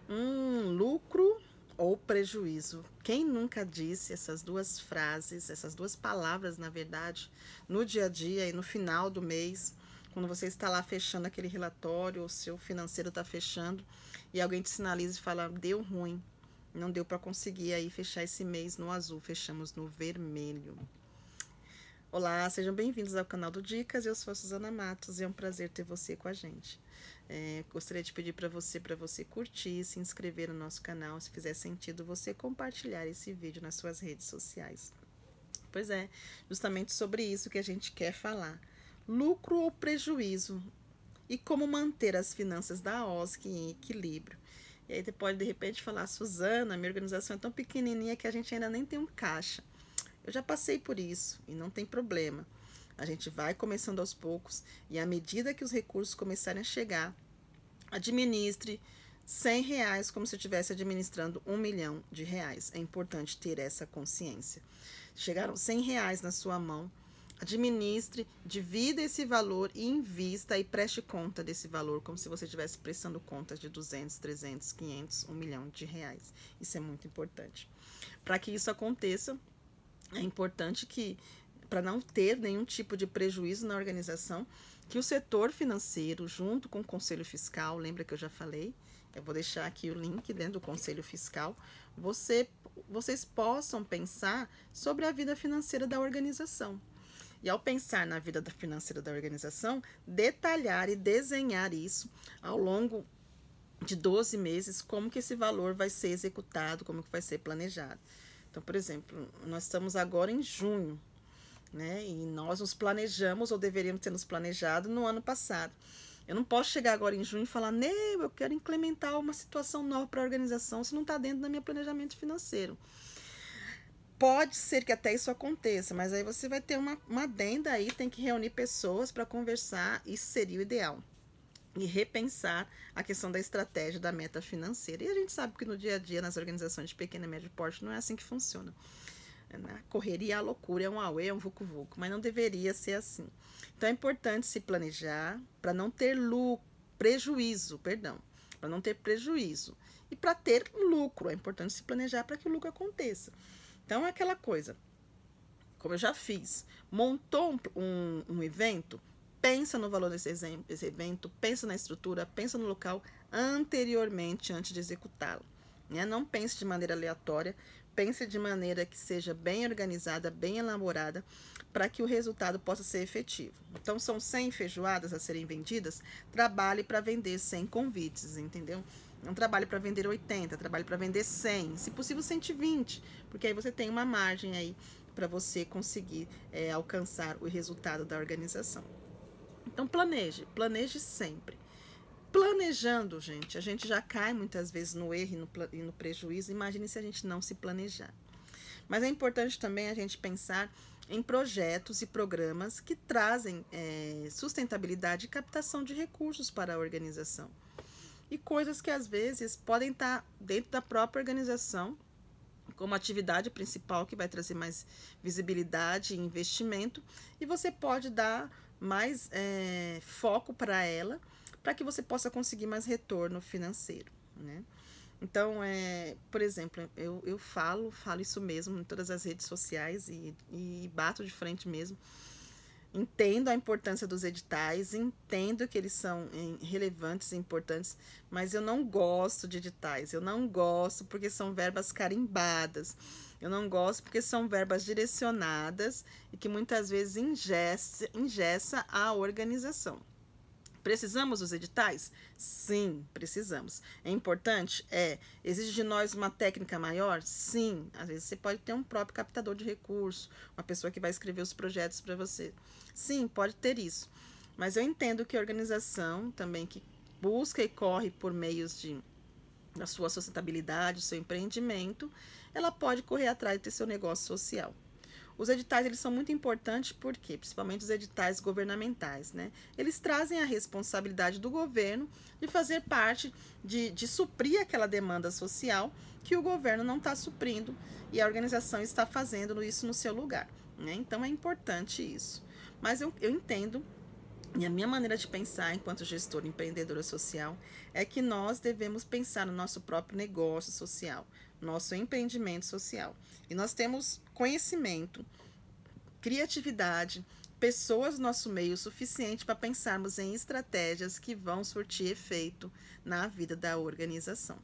Lucro ou prejuízo? Quem nunca disse essas duas frases, essas duas palavras, na verdade, no dia a dia e no final do mês, quando você está lá fechando aquele relatório, o seu financeiro está fechando e alguém te sinaliza e fala: deu ruim, não deu para conseguir aí fechar esse mês no azul, fechamos no vermelho. Olá, sejam bem-vindos ao canal do Dicas. Eu sou a Suzana Matos e é um prazer ter você com a gente. Gostaria de pedir para você curtir, se inscrever no nosso canal, se fizer sentido você compartilhar esse vídeo nas suas redes sociais. Pois é, justamente sobre isso que a gente quer falar. Lucro ou prejuízo? E como manter as finanças da OSC em equilíbrio? E aí você pode de repente falar: Suzana, minha organização é tão pequenininha que a gente ainda nem tem um caixa. Eu já passei por isso e não tem problema. A gente vai começando aos poucos e à medida que os recursos começarem a chegar, administre R$ 100 como se estivesse administrando R$ 1.000.000. É importante ter essa consciência. Chegaram R$ 100 na sua mão, administre, divida esse valor e invista e preste conta desse valor, como se você estivesse prestando contas de 200, 300, 500, R$ 1.000.000. Isso é muito importante. Para que isso aconteça, é importante que, para não ter nenhum tipo de prejuízo na organização, que o setor financeiro, junto com o Conselho Fiscal, lembra que eu já falei? Eu vou deixar aqui o link dentro do Conselho Fiscal, vocês possam pensar sobre a vida financeira da organização. E ao pensar na vida financeira da organização, detalhar e desenhar isso ao longo de 12 meses, como que esse valor vai ser executado, como que vai ser planejado. Então, por exemplo, nós estamos agora em junho, né? E nós nos planejamos, ou deveríamos ter nos planejado no ano passado. Eu não posso chegar agora em junho e falar: não, eu quero implementar uma situação nova para a organização, se não está dentro do meu planejamento financeiro. Pode ser que até isso aconteça, mas aí você vai ter uma adenda aí, tem que reunir pessoas para conversar, isso seria o ideal. E repensar a questão da estratégia da meta financeira. E a gente sabe que no dia a dia, nas organizações de pequeno e médio porte, não é assim que funciona. A correria, a loucura, é um auê, é um vucu-vucu, mas não deveria ser assim. Então é importante se planejar para não ter prejuízo. E para ter lucro, é importante se planejar para que o lucro aconteça. Então é aquela coisa, como eu já fiz, montou um evento, pensa no valor desse evento, pensa na estrutura, pensa no local anteriormente, antes de executá-lo. Né? Não pense de maneira aleatória, pense de maneira que seja bem organizada, bem elaborada, para que o resultado possa ser efetivo. Então, são 100 feijoadas a serem vendidas, trabalhe para vender 100 convites, entendeu? Não trabalhe para vender 80, trabalhe para vender 100, se possível 120, porque aí você tem uma margem aí para você conseguir alcançar o resultado da organização. Então, planeje sempre. Planejando, gente, a gente já cai muitas vezes no erro e no prejuízo. Imagine se a gente não se planejar. Mas é importante também a gente pensar em projetos e programas que trazem sustentabilidade e captação de recursos para a organização. E coisas que às vezes podem estar dentro da própria organização, como atividade principal, que vai trazer mais visibilidade e investimento, e você pode dar mais foco para ela, para que você possa conseguir mais retorno financeiro, né? Então, por exemplo, eu falo isso mesmo em todas as redes sociais e bato de frente mesmo. Entendo a importância dos editais, entendo que eles são relevantes e importantes, mas eu não gosto de editais, eu não gosto porque são verbas carimbadas, eu não gosto porque são verbas direcionadas e que muitas vezes engessa a organização. Precisamos dos editais? Sim, precisamos. É importante? Exige de nós uma técnica maior? Sim. Às vezes você pode ter um próprio captador de recursos, uma pessoa que vai escrever os projetos para você. Sim, pode ter isso. Mas eu entendo que a organização também que busca e corre por meios da sua sustentabilidade, do seu empreendimento, ela pode correr atrás de ter seu negócio social. Os editais, eles são muito importantes porque, principalmente os editais governamentais, né? Eles trazem a responsabilidade do governo de fazer parte, de suprir aquela demanda social que o governo não está suprindo e a organização está fazendo isso no seu lugar, né? Então, é importante isso. Mas eu entendo E a minha maneira de pensar enquanto gestora empreendedora social é que nós devemos pensar no nosso próprio negócio social, nosso empreendimento social. E nós temos conhecimento, criatividade, pessoas no nosso meio suficiente para pensarmos em estratégias que vão surtir efeito na vida da organização.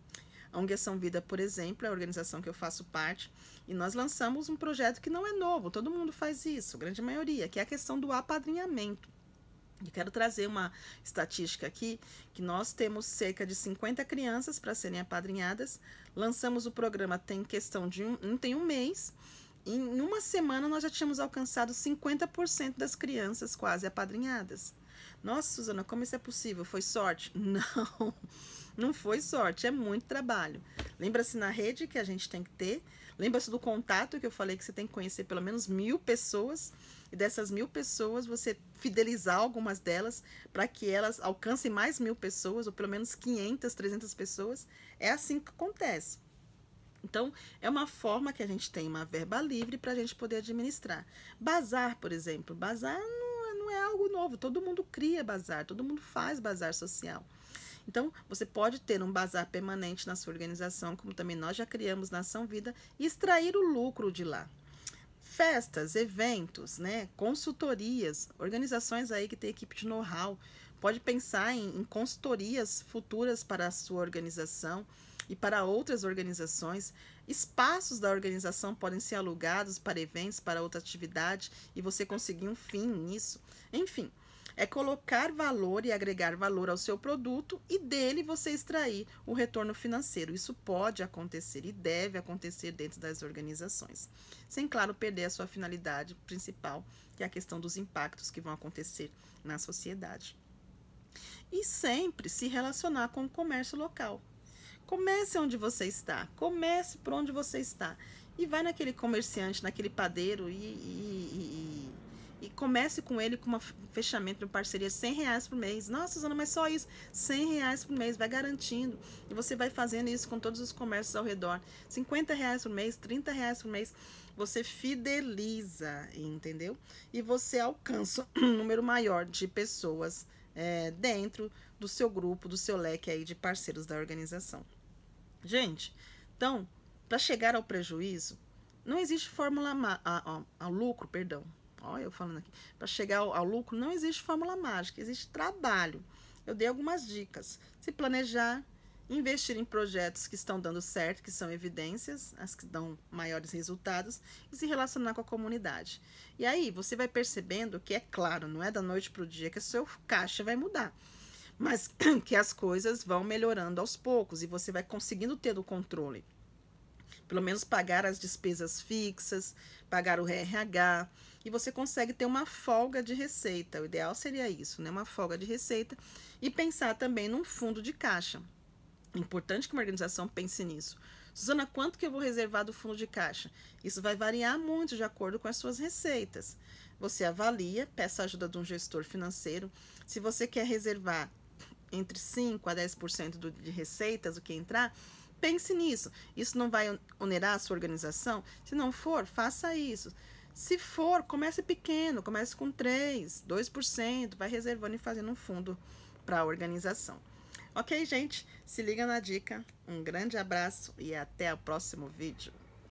A ONG Ação Vida, por exemplo, é a organização que eu faço parte, e nós lançamos um projeto que não é novo, todo mundo faz isso, a grande maioria, que é a questão do apadrinhamento. Eu quero trazer uma estatística aqui, que nós temos cerca de 50 crianças para serem apadrinhadas. Lançamos o programa tem questão de tem um mês. E em uma semana nós já tínhamos alcançado 50% das crianças quase apadrinhadas. Nossa, Suzana, como isso é possível? Foi sorte? Não, não foi sorte, é muito trabalho. Lembra-se na rede que a gente tem que ter. Lembra-se do contato que eu falei que você tem que conhecer pelo menos 1000 pessoas. E dessas 1000 pessoas, você fidelizar algumas delas para que elas alcancem mais 1000 pessoas, ou pelo menos 500, 300 pessoas. É assim que acontece. Então, é uma forma que a gente tem uma verba livre para a gente poder administrar. Bazar, por exemplo. Bazar não é algo novo. Todo mundo cria bazar, todo mundo faz bazar social. Então, você pode ter um bazar permanente na sua organização, como também nós já criamos na Ação Vida, e extrair o lucro de lá. Festas, eventos, né, consultorias, organizações aí que tem equipe de know-how, pode pensar em consultorias futuras para a sua organização e para outras organizações. Espaços da organização podem ser alugados para eventos, para outra atividade, e você conseguir um fim nisso. Enfim, é colocar valor e agregar valor ao seu produto e dele você extrair o retorno financeiro. Isso pode acontecer e deve acontecer dentro das organizações. Sem, claro, perder a sua finalidade principal, que é a questão dos impactos que vão acontecer na sociedade. E sempre se relacionar com o comércio local. Comece onde você está, comece por onde você está. E vai naquele comerciante, naquele padeiro e comece com ele com um fechamento de uma parceria de R$100 por mês. Nossa, Suzana, mas só isso, R$100 por mês, vai garantindo. E você vai fazendo isso com todos os comércios ao redor. R$50 por mês, R$30 por mês. Você fideliza, entendeu? E você alcança um número maior de pessoas dentro do seu grupo, do seu leque aí de parceiros da organização. Gente, então, para chegar ao prejuízo, não existe fórmula ao lucro, perdão. Olha eu falando aqui. Para chegar ao lucro, não existe fórmula mágica, existe trabalho. Eu dei algumas dicas. Se planejar, investir em projetos que estão dando certo, que são evidências, as que dão maiores resultados, e se relacionar com a comunidade. E aí, você vai percebendo que, é claro, não é da noite para o dia que o seu caixa vai mudar, mas que as coisas vão melhorando aos poucos e você vai conseguindo ter o controle. Pelo menos pagar as despesas fixas, pagar o RH, e você consegue ter uma folga de receita. O ideal seria isso, né? Uma folga de receita e pensar também num fundo de caixa. É importante que uma organização pense nisso. Suzana, quanto que eu vou reservar do fundo de caixa? Isso vai variar muito de acordo com as suas receitas. Você avalia, peça a ajuda de um gestor financeiro. Se você quer reservar entre 5% a 10% de receitas, o que entrar, pense nisso. Isso não vai onerar a sua organização? Se não for, faça isso. Se for, comece pequeno, comece com 3%, 2%, vai reservando e fazendo um fundo para a organização. Ok, gente? Se liga na dica. Um grande abraço e até o próximo vídeo.